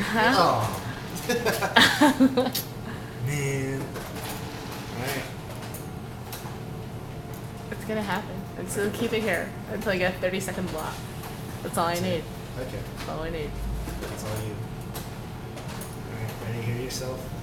Oh. Man. Alright. It's gonna happen. And so keep it here until I get a 30-second block. That's all I need. Okay. That's all I need. That's all you. Alright, ready to hear yourself?